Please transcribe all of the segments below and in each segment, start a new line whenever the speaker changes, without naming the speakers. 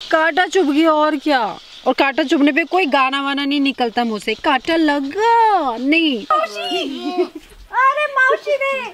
कांटा चुभ गया और क्या। और कांटा चुभने पे कोई गाना वाना नहीं निकलता मुंह से, कांटा लगा नहीं।
अरे मौसी ने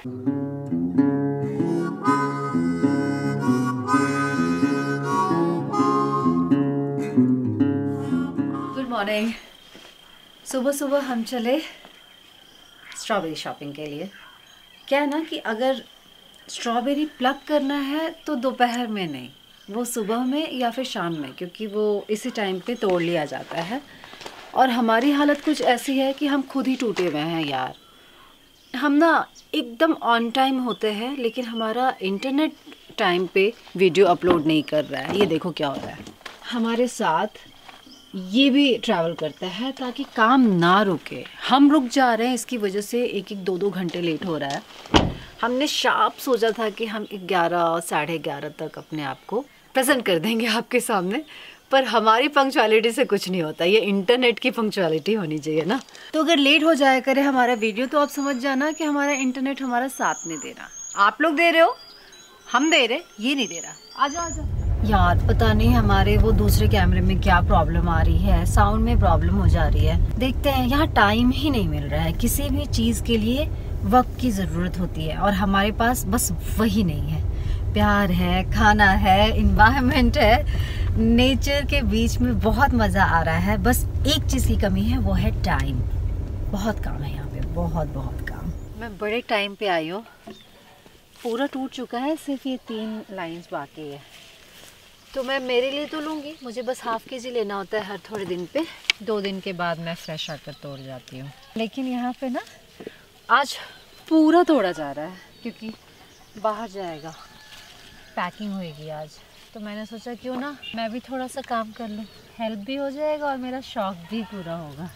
गुड मॉर्निंग। सुबह सुबह हम चले स्ट्रॉबेरी शॉपिंग के लिए। क्या है ना कि अगर स्ट्रॉबेरी प्लग करना है तो दोपहर में नहीं, वो सुबह में या फिर शाम में, क्योंकि वो इसी टाइम पे तोड़ लिया जाता है। और हमारी हालत कुछ ऐसी है कि हम खुद ही टूटे हुए हैं यार। हम ना एकदम ऑन टाइम होते हैं, लेकिन हमारा इंटरनेट टाइम पे वीडियो अपलोड नहीं कर रहा है। ये देखो क्या हो रहा है। हमारे साथ ये भी ट्रैवल करता है ताकि काम ना रुके। हम रुक जा रहे हैं, इसकी वजह से एक 2 घंटे लेट हो रहा है। हमने शार्प सोचा था कि हम 11 साढ़े 11 तक अपने आप को प्रेजेंट कर देंगे आपके सामने, पर हमारी पंक्चुअलिटी से कुछ नहीं होता। ये इंटरनेट की पंक्चुअलिटी होनी चाहिए ना। तो अगर लेट हो जाया करे हमारा वीडियो तो आप समझ जाना कि हमारा इंटरनेट हमारा साथ नहीं दे रहा। आप लोग दे रहे हो, हम दे रहे, ये नहीं दे रहा। आ जाओ आ जाओ यार। पता नहीं हमारे वो दूसरे कैमरे में क्या प्रॉब्लम आ रही है, साउंड में प्रॉब्लम हो जा रही है। देखते हैं। यहाँ टाइम ही नहीं मिल रहा है। किसी भी चीज़ के लिए वक्त की ज़रूरत होती है और हमारे पास बस वही नहीं है। प्यार है, खाना है, इन्वायरमेंट है, नेचर के बीच में बहुत मज़ा आ रहा है। बस एक चीज़ की कमी है, वो है टाइम। बहुत काम है यहाँ पे, बहुत बहुत काम। मैं बड़े टाइम पे आई हूँ। पूरा टूट चुका है, सिर्फ ये 3 लाइंस बाकी है। तो मैं मेरे लिए तो लूँगी, मुझे बस ½ kg लेना होता है हर थोड़े दिन पे। 2 दिन के बाद मैं फ्रेश आकर तोड़ जाती हूँ। लेकिन यहाँ पे ना आज पूरा तोड़ा जा रहा है क्योंकि बाहर जाएगा, पैकिंग होएगी आज। तो मैंने सोचा क्यों ना मैं भी थोड़ा सा काम कर लूँ, हेल्प भी हो जाएगा और मेरा शौक भी पूरा होगा।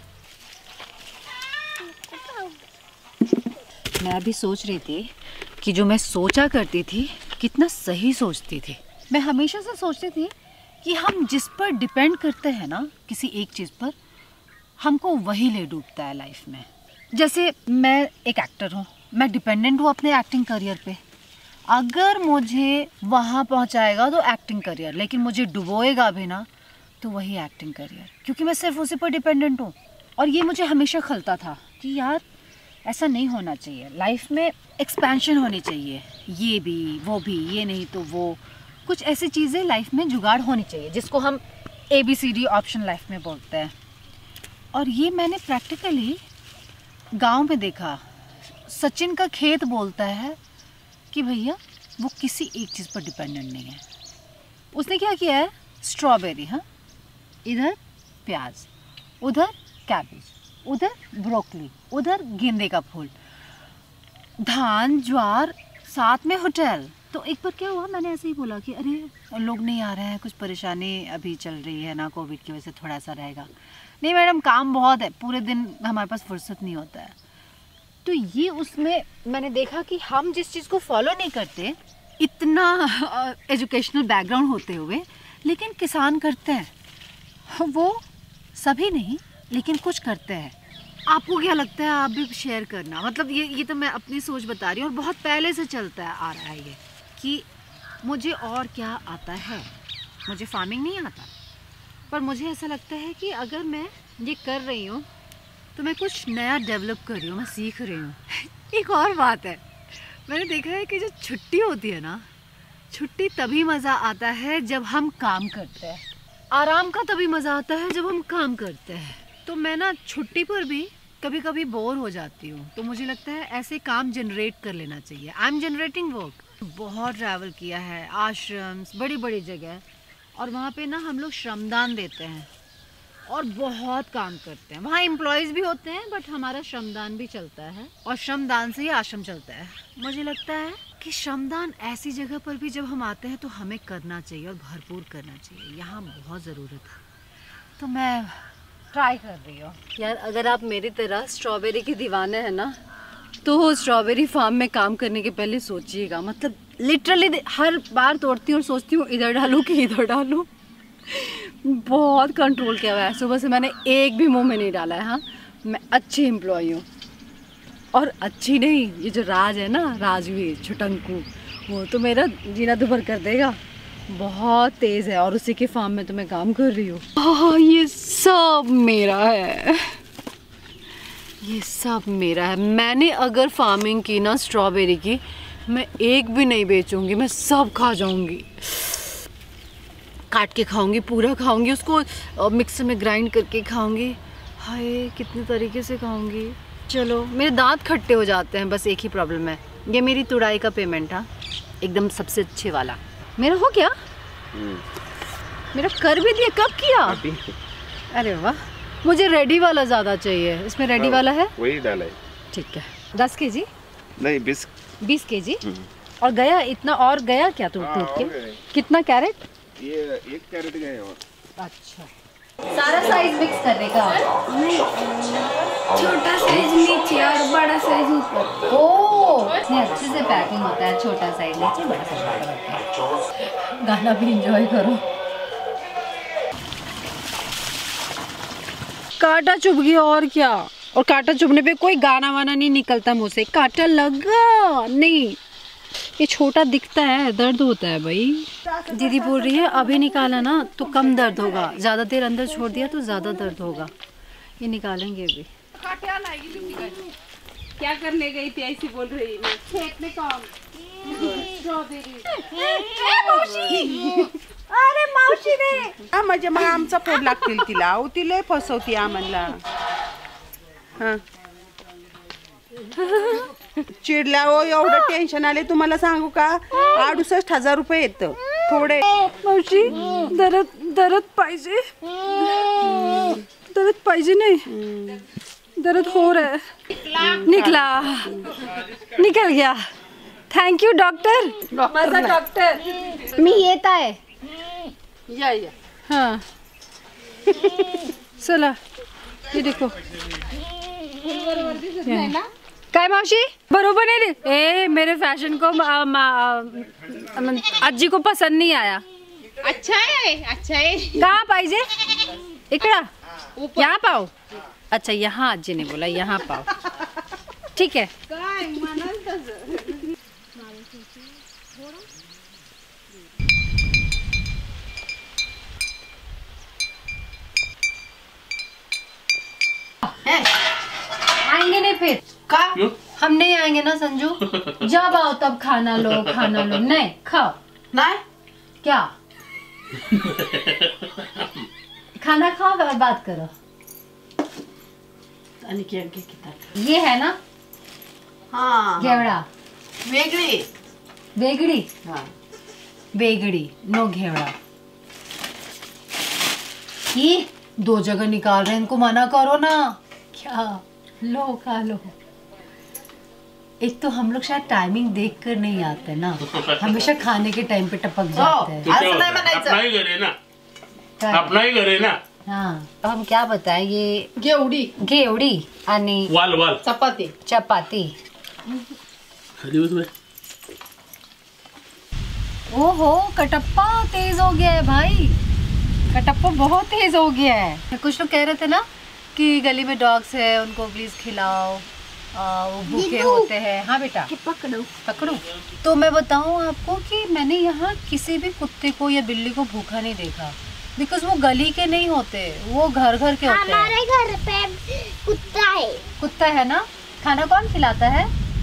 मैं अभी सोच रही थी कि जो मैं सोचा करती थी कितना सही सोचती थी। मैं हमेशा से सोचती थी कि हम जिस पर डिपेंड करते हैं ना किसी एक चीज़ पर, हमको वही ले डूबता है लाइफ में। जैसे मैं एक एक्टर हूँ, मैं डिपेंडेंट हूँ अपने एक्टिंग करियर पे। अगर मुझे वहाँ पहुँचाएगा तो एक्टिंग करियर, लेकिन मुझे डुबोएगा भी ना तो वही एक्टिंग करियर, क्योंकि मैं सिर्फ उसी पर डिपेंडेंट हूँ। और ये मुझे हमेशा खलता था कि यार ऐसा नहीं होना चाहिए। लाइफ में एक्सपेंशन होनी चाहिए, ये भी वो भी, ये नहीं तो वो। कुछ ऐसी चीज़ें लाइफ में जुगाड़ होनी चाहिए जिसको हम ABCD ऑप्शन लाइफ में बोलते हैं। और ये मैंने प्रैक्टिकली गांव में देखा। सचिन का खेत बोलता है कि भैया वो किसी एक चीज़ पर डिपेंडेंट नहीं है। उसने क्या किया है, स्ट्रॉबेरी, हाँ, इधर प्याज, उधर कैबेज, उधर ब्रोकली, उधर गेंदे का फूल, धान, ज्वार, साथ में होटल। तो एक बार क्या हुआ, मैंने ऐसे ही बोला कि अरे लोग नहीं आ रहे हैं, कुछ परेशानी अभी चल रही है ना, कोविड की वजह से थोड़ा सा रहेगा। नहीं मैडम, काम बहुत है, पूरे दिन हमारे पास फुर्सत नहीं होता है। तो ये उसमें मैंने देखा कि हम जिस चीज़ को फॉलो नहीं करते, इतना एजुकेशनल बैकग्राउंड होते हुए, लेकिन किसान करते हैं। वो सभी नहीं, लेकिन कुछ करते हैं। आपको क्या लगता है, आप भी शेयर करना। मतलब ये तो मैं अपनी सोच बता रही हूँ और बहुत पहले से चलता आ रहा है ये कि मुझे और क्या आता है। मुझे फार्मिंग नहीं आता, पर मुझे ऐसा लगता है कि अगर मैं ये कर रही हूँ तो मैं कुछ नया डेवलप कर रही हूँ, मैं सीख रही हूँ। एक और बात है, मैंने देखा है कि जो छुट्टी होती है ना, छुट्टी तभी मज़ा आता है जब हम काम करते हैं। आराम का तभी मज़ा आता है जब हम काम करते हैं। तो मैं ना छुट्टी पर भी कभी कभी बोर हो जाती हूँ, तो मुझे लगता है ऐसे काम जनरेट कर लेना चाहिए। I am generating work. बहुत ट्रैवल किया है, आश्रम्स, बड़ी बड़ी जगह, और वहाँ पे ना हम लोग श्रमदान देते हैं और बहुत काम करते हैं। वहाँ एम्प्लॉयज़ भी होते हैं, बट हमारा श्रमदान भी चलता है और श्रमदान से ही आश्रम चलता है। मुझे लगता है कि श्रमदान ऐसी जगह पर भी जब हम आते हैं तो हमें करना चाहिए और भरपूर करना चाहिए। यहाँ बहुत ज़रूरत है, तो मैं ट्राई कर रही हूँ यार। अगर आप मेरी तरह स्ट्रॉबेरी की दीवाने हैं ना, तो स्ट्रॉबेरी फार्म में काम करने के पहले सोचिएगा। मतलब लिटरली हर बार तोड़ती हूँ और सोचती हूँ इधर डालूँ कि इधर डालूँ। बहुत कंट्रोल किया हुआ है। सुबह से मैंने एक भी मुंह में नहीं डाला है। हाँ, मैं अच्छी एम्प्लॉई हूँ। और अच्छी नहीं, ये जो राज है ना, राजवीर छुटंकू, वो तो मेरा जीना दुभर कर देगा। बहुत तेज है और उसी के फार्म में तो मैं काम कर रही हूँ। ये सब मेरा है, ये सब मेरा है। मैंने अगर फार्मिंग की ना स्ट्रॉबेरी की, मैं एक भी नहीं बेचूंगी, मैं सब खा जाऊंगी, काट के खाऊंगी, पूरा खाऊंगी, उसको मिक्सर में ग्राइंड करके खाऊंगी। हाय कितने तरीके से खाऊंगी। चलो, मेरे दांत खट्टे हो जाते हैं, बस एक ही प्रॉब्लम है। ये मेरी तुड़ाई का पेमेंट था, एकदम सबसे अच्छे वाला। मेरा हो गया, मेरा कर भी दिया। कब किया? अरे वाह, मुझे रेडी वाला ज़्यादा चाहिए। इसमें रेडी वाला है,
वही डाला है।
ठीक है। 10 केजी
नहीं 20
केजी। और गया इतना? और गया क्या टूट के? कितना कैरेट?
ये 1 कैरेट गए। और
अच्छा, सारा साइज मिक्स करने का?
नहीं, छोटा साइज नीचे और बड़ा साइज ऊपर।
ओह, इतने अच्छे से पैकिंग होता है, छोटा साइज नीचे, बड़ा साइज ऊपर। गाना भी एंजॉय करो।
कांटा चुभ गया और क्या। और कांटा चुभने पे कोई गाना वाना नहीं निकलता मुंह से। कांटा लगा नहीं, ये छोटा दिखता है, दर्द होता है भाई। दीदी बोल रही है अभी निकाला ना तो कम दर्द होगा, ज़्यादा देर अंदर छोड़ दिया तो ज़्यादा दर्द होगा। ये निकालेंगे अभी।
क्या करने गई थी ऐसी बोल रही है? खेत में काम। स्ट्रॉबेरी।
अरे मावशी ने
म्हणजे मग आमचा फोड लागतील तिला. अहो ती लय फसवती आम्हाला. हा चिडल्या हो, एवढं टेन्शन आले तुम्हाला सांगू का. 68,000 रुपये येत थोडे.
मावशी दर्द पाहिजे, दर्द पाहिजे नाही, दर्द हो रहा है. निकल गया. Thank you doctor. माझा डॉक्टर
मी येत आहे.
या हाँ चला ये देखो. काय मावशी बरोबर नाही. ए मेरे फैशन को आजी को पसंद नहीं आया.
अच्छा है.
कहाँ पाहिजे? इकड़ा यहाँ पाओ. अच्छा यहाँ आजी ने बोला यहाँ पाओ. ठीक है. आएंगे नहीं फिर
का
हम नहीं आएंगे ना संजू. जब आओ तब खाना लो. नहीं खाओ.
नाही
क्या खाना खाओ और बात करो.
आणि घे किती.
ये है ना
हा
घेवड़ा.
वेगळी.
बेगड़ी
हा
बेगड़ी नो घेवड़ा. ये 2 जगह निकाल रहे हैं, इनको मना करो ना. क्या लो खा लो. एक तो हम लोग शायद टाइमिंग देख कर नहीं आते ना, हमेशा खाने के टाइम पे टपक जाते हैं.
असं नाही म्हणायचं.
अपना ही घर है ना,
काय?
अपना ही घर है ना.
हाँ तो हम क्या बताएं. ये
घेवडी
आणि
वाल
चपाती.
चपाती.
खाली उसमें
ओहो कटप्पा तेज हो गया है भाई. कटप्पा बहुत तेज हो गया है. कुछ लोग कह रहे थे ना कि गली में डॉग्स है उनको प्लीज खिलाओ, वो भूखे होते हैं. हाँ बेटा पकड़ो. तो मैं बताऊँ आपको कि मैंने यहाँ किसी भी कुत्ते को या बिल्ली को भूखा नहीं देखा. बिकॉज वो गली के नहीं होते, वो घर के होते हैं.
हमारे घर पे
कुत्ता है ना. खाना कौन खिलाता है?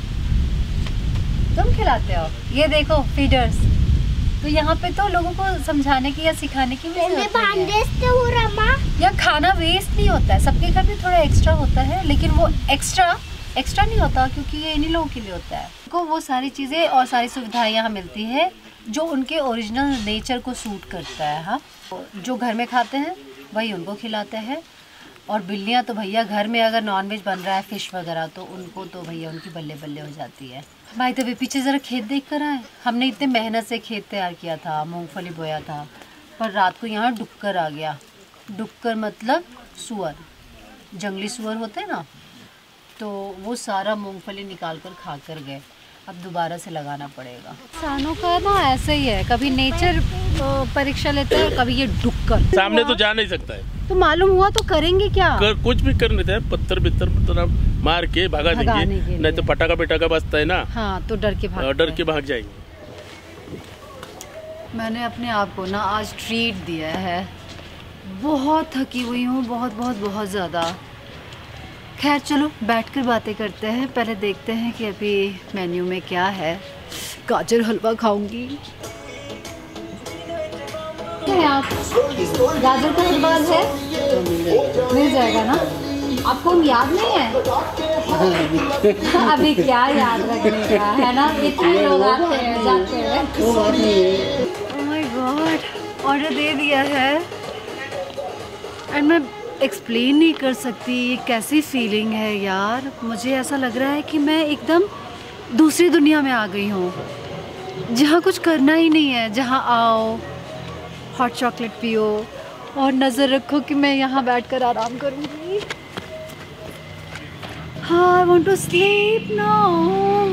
तुम खिलाते हो. ये देखो फीडर्स. तो यहाँ पे तो लोगों को समझाने की या सिखाने की भी जरूरत नहीं है. या खाना वेस्ट नहीं होता है. सबके घर में थोड़ा एक्स्ट्रा होता है, लेकिन वो एक्स्ट्रा नहीं होता क्योंकि ये इन्हीं लोगों के लिए होता है. को वो सारी चीज़ें और सारी सुविधाएं यहाँ मिलती है जो उनके ओरिजिनल नेचर को सूट करता है. हाँ, जो घर में खाते हैं वही उनको खिलाते हैं. और बिल्लियाँ तो भैया घर में अगर नॉनवेज बन रहा है, फिश वगैरह, तो उनको तो भैया उनकी बल्ले बल्ले हो जाती है. भाई तभी पीछे ज़रा खेत देख कर आए. हमने इतने मेहनत से खेत तैयार किया था, मूंगफली बोया था, पर रात को यहाँ डुक्कर आ गया. डुक्कर मतलब सुअर, जंगली सुअर होते हैं ना, तो वो सारा मूंगफली निकाल कर खा कर गए. अब दोबारा से लगाना पड़ेगा. किसानों का ना ऐसे ही है, कभी नेचर परीक्षा लेते हैं, कभी ये डुक्कर.
सामने तो जा नहीं सकता है.
तो मालूम हुआ तो करेंगे क्या?
कुछ भी कर लेते हैं, पत्थर बित्तर मतलब मार के भगा देंगे, नहीं तो पटाखा बेटाखा बजता है ना.
हाँ तो डर के भाग
जाएंगे.
मैंने अपने आप को ना आज ट्रीट दिया है। बहुत थकी हुई हूँ, बहुत बहुत बहुत ज़्यादा। खैर चलो बैठकर बातें करते हैं। पहले देखते हैं कि अभी मेन्यू में क्या है। गाजर हलवा खाऊंगी। आप गाजर का हलवा है? मिल जाएगा ना? आपको याद नहीं है? अभी क्या याद रखने का है ना, इतने लोग आते हैं जाते हैं। ओह माय गॉड, ऑर्डर दे दिया है एंड मैं एक्सप्लेन नहीं कर सकती ये कैसी फीलिंग है यार। मुझे ऐसा लग रहा है कि मैं एकदम दूसरी दुनिया में आ गई हूँ, जहाँ कुछ करना ही नहीं है, जहाँ आओ, हॉट चॉकलेट पियो और नज़र रखो कि मैं यहाँ बैठकर आराम करूँगी। हाँ, I want to sleep now.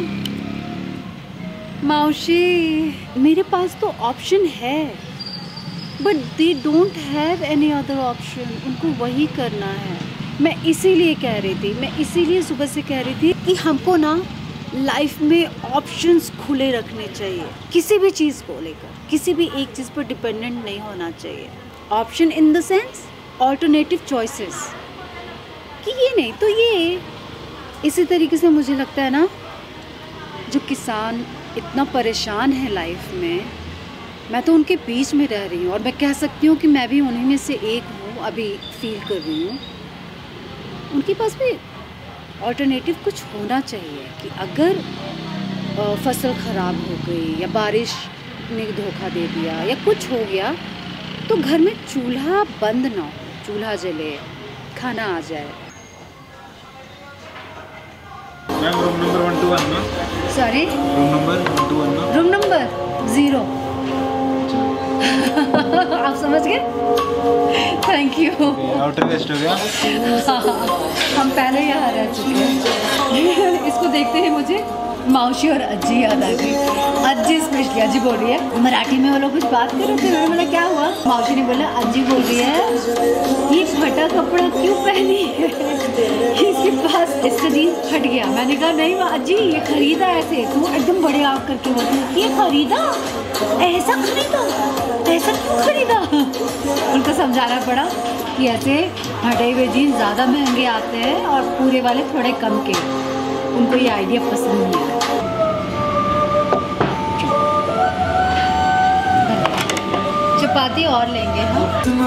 मौसी, मेरे पास तो ऑप्शन है, but they don't have any other option. उनको वही करना है। मैं इसीलिए कह रही थी, मैं इसीलिए सुबह से कह रही थी कि हमको ना लाइफ में ऑप्शंस खुले रखने चाहिए। किसी भी चीज़ को लेकर, किसी भी एक चीज़ पर डिपेंडेंट नहीं होना चाहिए। Option in the sense alternative choices, कि ये नहीं तो ये। इसी तरीके से मुझे लगता है ना, जो किसान इतना परेशान है लाइफ में, मैं तो उनके बीच में रह रही हूँ और मैं कह सकती हूँ कि मैं भी उन्हीं में से एक हूँ। अभी फील कर रही हूँ उनके पास भी ऑल्टरनेटिव कुछ होना चाहिए कि अगर फसल ख़राब हो गई या बारिश ने धोखा दे दिया या कुछ हो गया, तो घर में चूल्हा बंद ना हो, चूल्हा जले, खाना आ जाए।
मैम रूम नंबर 121 ना?
सॉरी,
रूम नंबर 121 ना?
Room number 0। आप समझ गए? Thank you.
आउटर वेस्ट हो गया?
हम पहले यहाँ रह चुके हैं। इसको देखते ही मुझे मौसी और अज्जी याद आ गई। अज्जी स्पेशली अज्जी बोल रही है, मराठी में वो लोग कुछ बात कर रहे थे। मैंने बोला क्या हुआ? मौसी ने बोला अज्जी बोल रही है ये फटा कपड़ा क्यों पहनी है, इसके पास इसका जीन्स फट गया। मैंने कहा नहीं अज्जी, ये खरीदा ऐसे। तू एकदम बड़े आग करके बोलती है ये खरीदा, ऐसा खरीदा, ऐसा क्यों खरीदा? उनको समझाना पड़ा कि ऐसे फटे हुए जीन्स ज़्यादा महंगे आते हैं और पूरे वाले थोड़े कम के। उनको ये आइडिया पसंद नहीं आया। चपाती और लेंगे हम।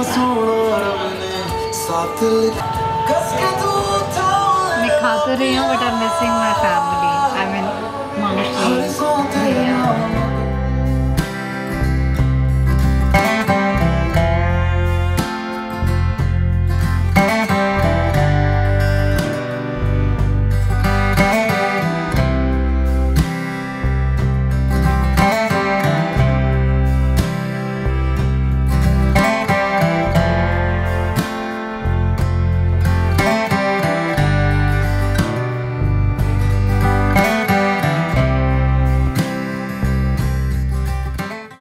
मैं खा तो रही हूँ but I am missing my family. I mean मौसी, भैया।